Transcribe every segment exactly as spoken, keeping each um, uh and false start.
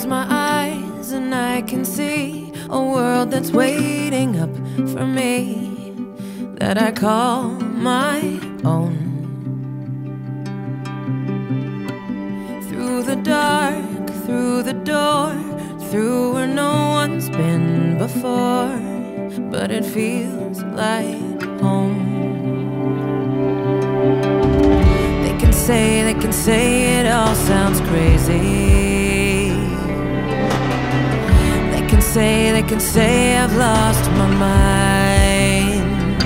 close my eyes and I can see a world that's waiting up for me, that I call my own. Through the dark, through the door, through where no one's been before, but it feels like home. They can say, they can say it all sounds crazy. They can say, they can say I've lost my mind.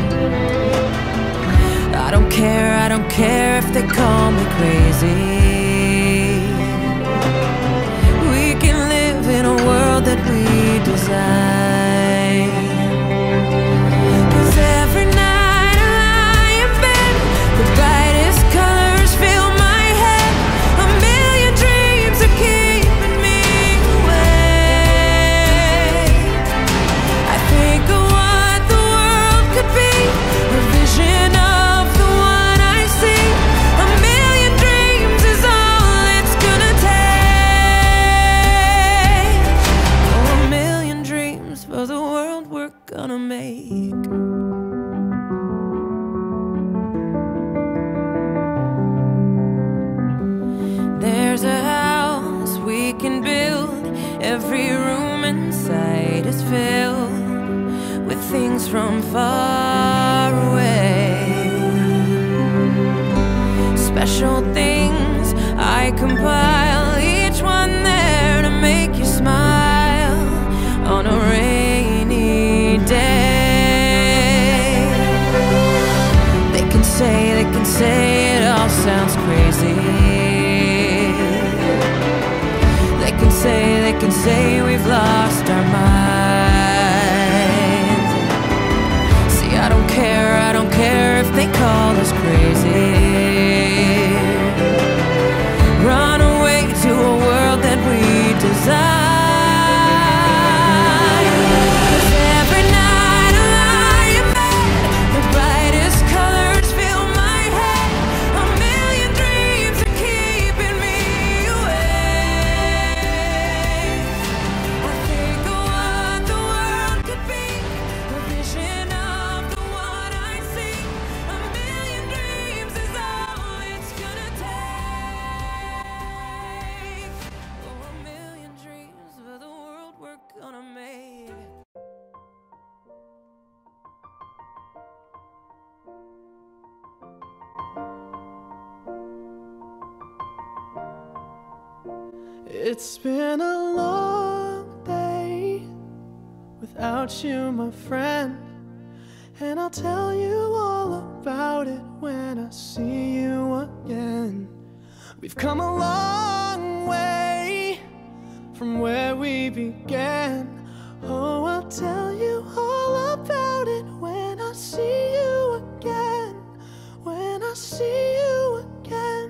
I don't care, I don't care if they call me crazy. We can live in a world that we design. 'Cause every night I lie in bed, the brightest colors fill my head. A million dreams are keeping me awake. I think of what the world could be, a vision of the one I see. A million dreams is all it's gonna take. Oh, a million dreams for the world we're gonna make. There's a house we can build, every room inside is filled with things from far away. Special things I compile, each one there to make you smile on a rainy day. They can say, they can say it all sounds crazy. They can say, they can say we've lost our minds. See, I don't care, I don't care if they call us crazy. Run away to a world that we design. 'Cause every night I lie in bed, the brightest colors fill my head. A million dreams are keeping me awake. I think of what the world could be, a vision of the one I see. A million dreams is all it's gonna take. Oh, a million dreams for the world we're gonna make. It's been a long day without you, my friend, and I'll tell you all about it when I see you again. We've come a long way from where we began. Oh, I'll tell you all about it when I see you again. When I see you again.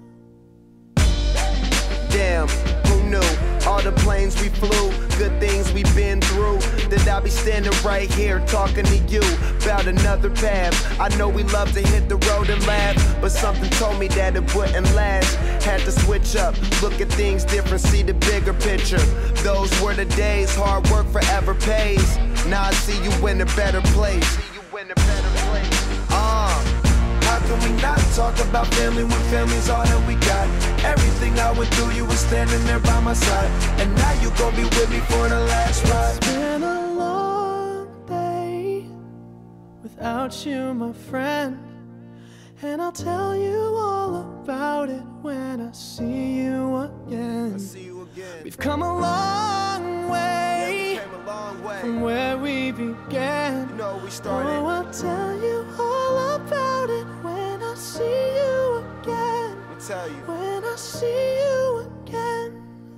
Damn, who knew? All the planes we flew, good things we've been through. That I'll be standing right here talking to you about another path. I know we love to hit the road and laugh, but something told me that it wouldn't last. Had to switch up, look at things different, see the bigger picture. Those were the days, hard work forever pays. Now I see you in a better place. See you in a better place. Uh. How can we not talk about family when family's all that we got? Everything I went through, you were standing there by my side, and now you gon' be with me for the last ride. It's been a long day without you, my friend, and I'll tell you all about it when I see you again. I see you again. We've come a long way, Yeah, we came a long way from where we began. You know we started. Oh, I'll tell you all about it when I see you again. Let me tell you. When I see you again.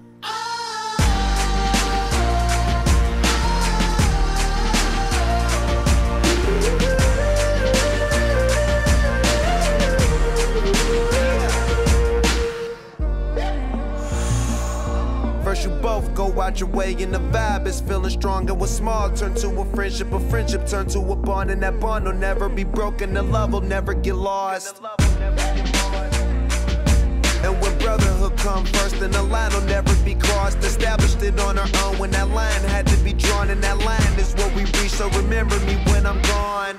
First you both go out your way and the vibe is feeling strong, and what's small turn to a friendship, a friendship turn to a bond, and that bond will never be broken, the love will never get lost. And when brotherhood come first, then the line will never be crossed. Established on, and that line is what we reach. So remember me when I'm gone.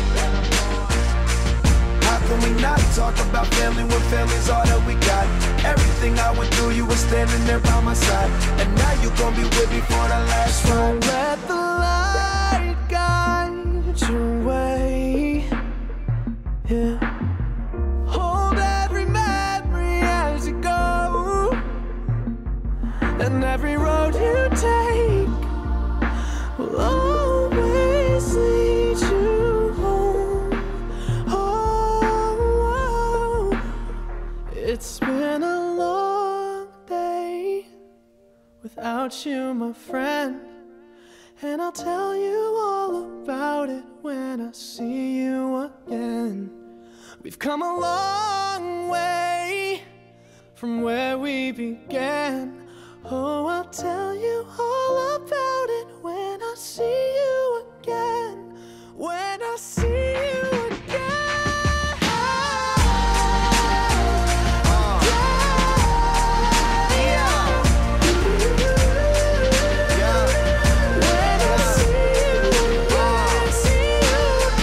How can we not talk about family when family's all that we got? Everything I went through, you were standing there by my side, and now you gon' be with me for the last ride. So let the light guide your way. Yeah. Hold every memory as you go, and every road you take will always lead you home. Oh, it's been a long day without you, my friend, and I'll tell you all about it when I see you again. We've come a long way from where we began. Oh, I'll tell you all about it when I see you again. When I see you again. Uh, yeah. Yeah. When I see you again, see you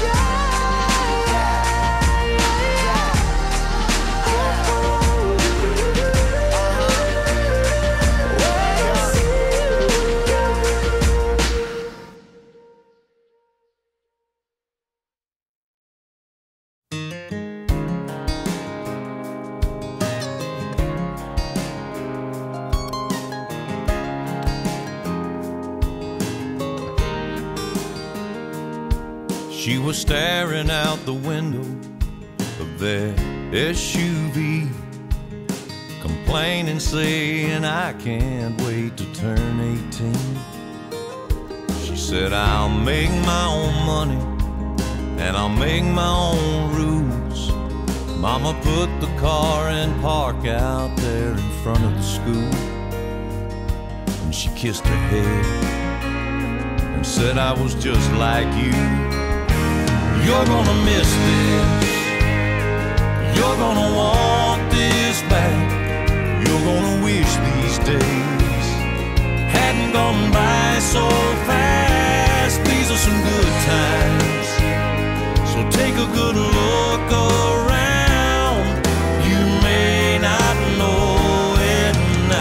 She was staring out the window of their S U V, complaining, saying, I can't wait to turn eighteen. She said, I'll make my own money and I'll make my own rules. Mama put the car in park out there in front of the school, and she kissed her head and said, I was just like you. You're gonna miss this, you're gonna want this back, you're gonna wish these days hadn't gone by so fast. These are some good times, so take a good look around. You may not know it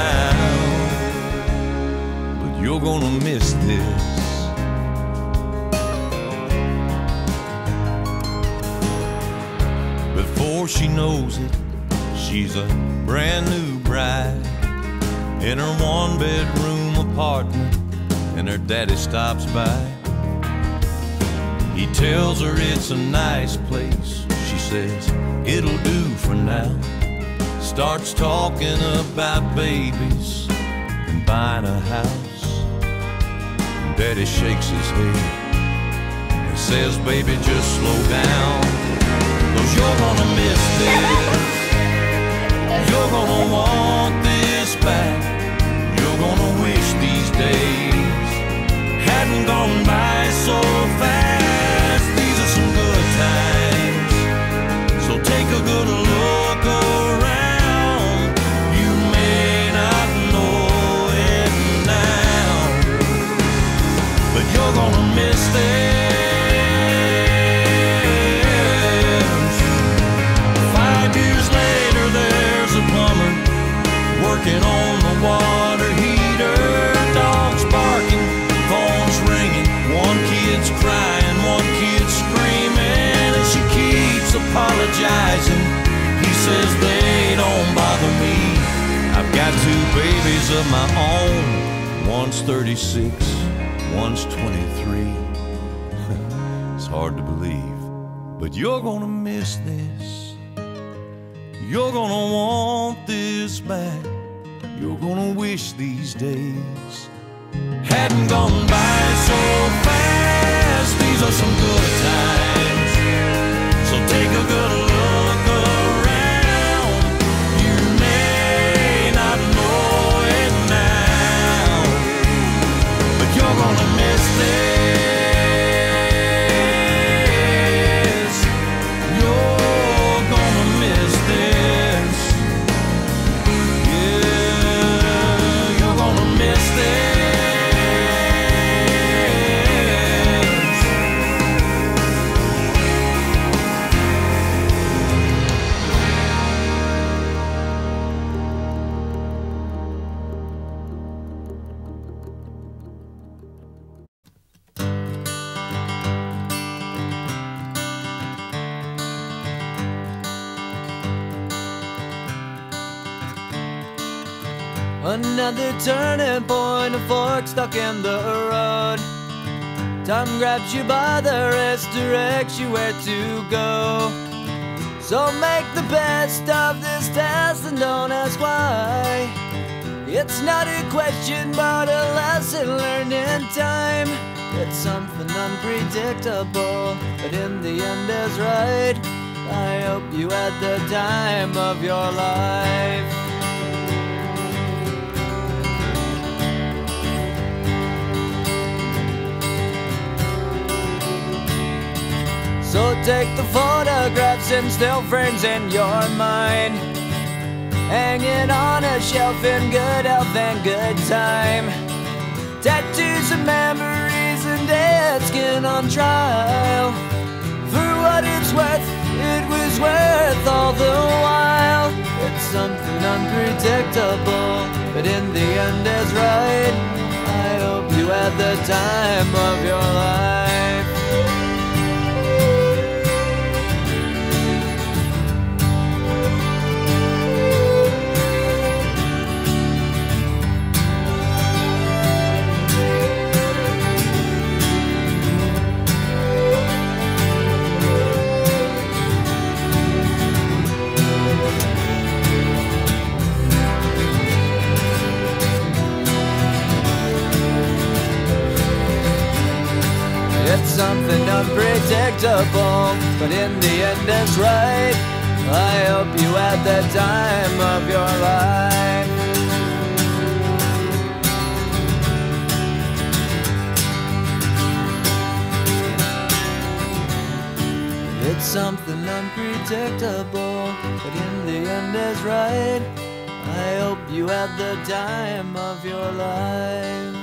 now, but you're gonna miss this. Before she knows it, she's a brand new bride in her one-bedroom apartment, and her daddy stops by. He tells her it's a nice place. She says, it'll do for now. Starts talking about babies and buying a house. And Daddy shakes his head and says, baby, just slow down, 'cause you're gonna miss this, you're gonna want this back, you're gonna wish these days hadn't gone by so fast. These are some good times, so take a good look around. You may not know it now, but you're gonna miss this. Working on the water heater, dogs barking, phones ringing, one kid's crying, one kid's screaming, and she keeps apologizing. He says they don't bother me, I've got two babies of my own, one's thirty-six, one's twenty-three. It's hard to believe, but you're gonna miss this, you're gonna want this back, you're gonna wish these days hadn't gone by so fast. These are some good times, so take a good look around. You may not know it now, but you're gonna miss this, you're gonna miss this. Yeah, you're gonna miss this. Another turning point, a fork stuck in the road. Time grabs you by the wrist, directs you where to go. So make the best of this test and don't ask why. It's not a question but a lesson learned in time. It's something unpredictable, but in the end is right. I hope you had the time of your life. So take the photographs and still frames in your mind, hanging on a shelf in good health and good time. Tattoos and memories and dead skin on trial. For what it's worth, it was worth all the while. It's something unpredictable, but in the end is right. I hope you had the time of your life. It's something unpredictable, but in the end it's right. I hope you had the time of your life. It's something unpredictable, but in the end is right. I hope you had the time of your life.